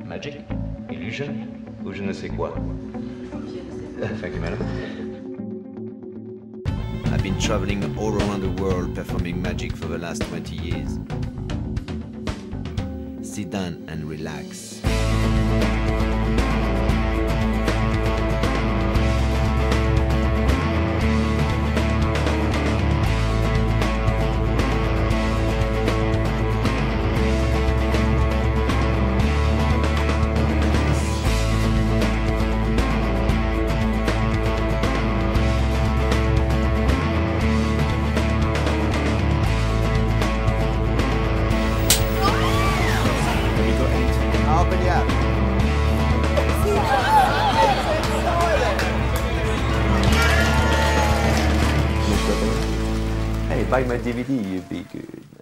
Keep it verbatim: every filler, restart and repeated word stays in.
Magic, illusion, ou je ne sais quoi. Thank you, madam. I've been traveling all around the world performing magic for the last twenty years. Sit down and relax. Hey, buy my D V D, you'd be good.